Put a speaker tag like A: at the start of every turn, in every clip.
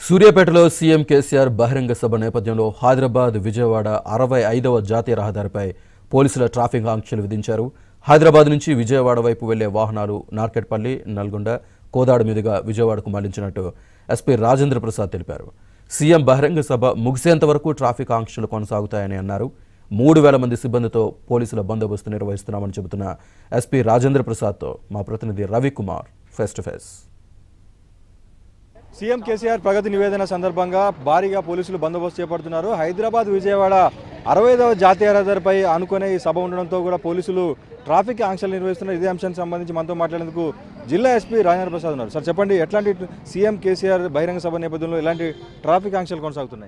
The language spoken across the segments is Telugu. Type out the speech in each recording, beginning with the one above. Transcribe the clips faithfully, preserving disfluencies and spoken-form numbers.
A: సూర్యాపేటలో సీఎం కేసీఆర్ బహిరంగ సభ నేపథ్యంలో హైదరాబాద్ విజయవాడ అరవై ఐదవ జాతీయ రహదారిపై పోలీసుల ట్రాఫిక్ ఆంక్షలు విధించారు. హైదరాబాద్ నుంచి విజయవాడ వైపు వెళ్లే వాహనాలు నార్కెట్పల్లి, నల్గొండ, కోదాడ మీదుగా విజయవాడకు మళ్లించినట్టు ఎస్పీ రాజేంద్ర ప్రసాద్ తెలిపారు. సీఎం బహిరంగ సభ ముగిసేంత వరకు ట్రాఫిక్ ఆంక్షలు కొనసాగుతాయని అన్నారు. మూడు వేల మంది సిబ్బందితో పోలీసుల బందోబస్తు నిర్వహిస్తున్నామని చెబుతున్న ఎస్పీ రాజేంద్ర ప్రసాద్తో మా ప్రతినిధి Ravikumar face to face.
B: CM KCR Pragati Nivedana సందర్భంగా భారీగా పోలీసులు బందోబస్తు చేపడుతున్నారు. హైదరాబాద్ విజయవాడ అరవై ఐదవ జాతీయ రహదారిపై అనుకునే ఈ సభ ఉండడంతో కూడా పోలీసులు ట్రాఫిక్ ఆంక్షలు నిర్వహిస్తున్నారు. ఇదే అంశానికి సంబంధించి మనతో మాట్లాడేందుకు జిల్లా ఎస్పీ రాజేంద్ర ప్రసాద్ ఉన్నారు. సార్ చెప్పండి, ఎట్లాంటి సీఎం కేసీఆర్ బహిరంగ సభ నేపథ్యంలో ఎలాంటి ట్రాఫిక్ ఆంక్షలు కొనసాగుతున్నాయి?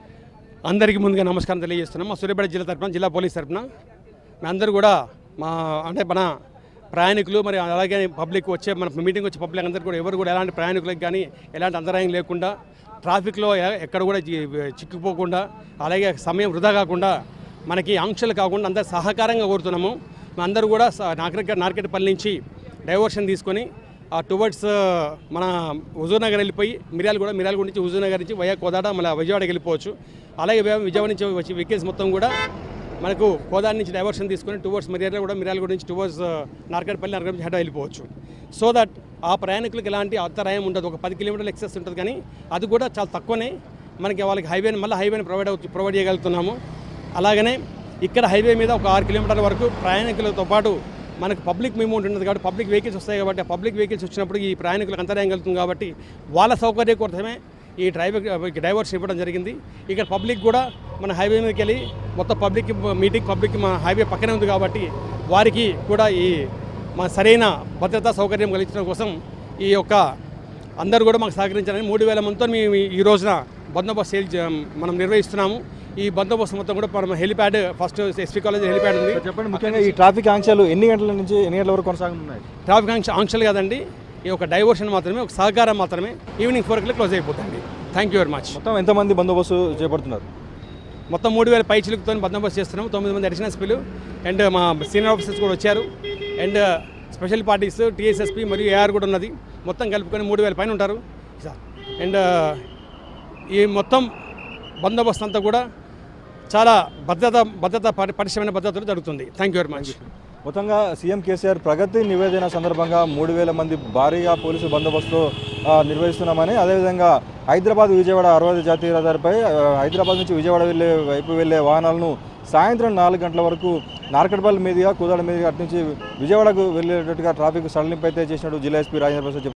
C: అందరికీ ముందుగా నమస్కారం తెలియజేస్తున్నాం. మా సూర్యాపేట జిల్లా తరఫున, జిల్లా పోలీస్ తరఫున మీ అందరూ కూడా మా అంటే మన ప్రయాణికులు మరి అలాగే పబ్లిక్ వచ్చే మన మీటింగ్ వచ్చే పబ్లిక్ అందరూ కూడా ఎవరు కూడా ఎలాంటి ప్రయాణికులకు కానీ ఎలాంటి అంతరాయం లేకుండా ట్రాఫిక్లో ఎక్కడ కూడా చిక్కుపోకుండా అలాగే సమయం వృధా కాకుండా మనకి ఆంక్షలు కాకుండా అందరూ సహకారంగా కోరుతున్నాము. అందరూ కూడా నార్కెట్ నార్కెట్పల్లి నుంచి డైవర్షన్ తీసుకొని టువర్డ్స్ మన హుజూర్నగర్ వెళ్ళిపోయి మిర్యాలగూడ మిర్యాలగూడ నుంచి హుజూర్నగర్ నుంచి వయా కోదాడ మళ్ళీ విజయవాడకి వెళ్ళిపోవచ్చు. అలాగే విజయవాడ నుంచి వచ్చి వెహికల్స్ మొత్తం కూడా మనకు కోదాడ నుంచి డైవర్షన్ తీసుకొని టువర్డ్స్ మిర్యాల కూడా మిర్యాలగూడ నుంచి టువర్డ్స్ నార్కెట్పల్లి నార్కెట్ నుంచి హెడ్ వెళ్ళిపోవచ్చు. సో దట్ ఆ ప్రయాణికులకు ఎలాంటి అంతరాయం ఉండదు. ఒక పది కిలోమీటర్ల ఎక్సెస్ ఉంటుంది, కానీ అది కూడా చాలా తక్కువనే మనకి వాళ్ళకి హైవేని మళ్ళీ హైవేని ప్రొవైడ్ అవుతు ప్రొవైడ్ చేయగలుగుతున్నాము. అలాగనే ఇక్కడ హైవే మీద ఒక ఆరు కిలోమీటర్ల వరకు ప్రయాణికులతో పాటు మనకు పబ్లిక్ మూవ్మెంట్ ఉంటుంది కాబట్టి పబ్లిక్ వెహికల్స్ వస్తాయి కాబట్టి ఆ పబ్లిక్ వెహికల్స్ వచ్చినప్పుడు ఈ ప్రయాణికులకు అంతరాయం కలుగుతుంది కాబట్టి వాళ్ళ సౌకర్యం కోసమే ఈ డ్రైవర్ డైవర్స్ ఇవ్వడం జరిగింది. ఇక్కడ పబ్లిక్ కూడా మన హైవే మీదకి వెళ్ళి మొత్తం పబ్లిక్ మీటింగ్ పబ్లిక్ మన హైవే పక్కనే ఉంది కాబట్టి వారికి కూడా ఈ మన సరైన భద్రతా సౌకర్యం కలిగించడం కోసం ఈ యొక్క అందరూ కూడా మాకు సహకరించాలని మూడు వేల మందితో మేము ఈ రోజున బందోబస్తు మనం నిర్వహిస్తున్నాము. ఈ బందోబస్తు మొత్తం కూడా మనం helipad first SP college helipad ఉంది.
B: చెప్పండి, ముఖ్యంగా ఈ ట్రాఫిక్ ఆంక్షలు ఎన్ని గంటల నుంచి ఎన్ని గంటల వరకు కొనసాగుతున్నాయి?
C: ట్రాఫిక్ ఆంక్ష ఆంక్షలు కాదండి, ఈ ఒక డైవర్షన్ మాత్రమే, ఒక సహకారం మాత్రమే. ఈవినింగ్ ఫోర్ కి క్లోజ్ అయిపోతుంది. Thank you very much.
B: మొత్తం ఎంతమంది బందోబస్తు చేపడుతున్నారు?
C: మొత్తం మూడు వేల పై చిలుకుతో బందోబస్తు చేస్తున్నాము. తొమ్మిది మంది అడిషనల్ ఎస్పీలు అండ్ మా సీనియర్ ఆఫీసర్స్ కూడా వచ్చారు అండ్ స్పెషల్ పార్టీస్ టీఎస్ఎస్పీ మరియు ఏఆర్ కూడా ఉన్నది. మొత్తం కలుపుకొని మూడు వేల పైన ఉంటారు. అండ్ ఈ మొత్తం బందోబస్తు అంతా కూడా చాలా భద్రత భద్రత పరిశ్రమైన భద్రతలు జరుగుతుంది. Thank you very much.
B: మొత్తంగా సీఎం కేసీఆర్ ప్రగతి నివేదన సందర్భంగా మూడు వేల మంది భారీగా పోలీసు బందోబస్తు నిర్వహిస్తున్నామని, అదేవిధంగా హైదరాబాద్ విజయవాడ అరవై ఐదు జాతీయ రహదారిపై హైదరాబాద్ నుంచి విజయవాడ వెళ్ళే వైపు వెళ్ళే వాహనాలను సాయంత్రం నాలుగు గంటల వరకు నార్కెట్పల్లి మీదుగా కోదాడ మీదుగా అటు నుంచి విజయవాడకు వెళ్ళేటట్టుగా ట్రాఫిక్ సడలింపు అయితే చేసినట్టు జిల్లా ఎస్పీ రాజేంద్ర ప్రసాద్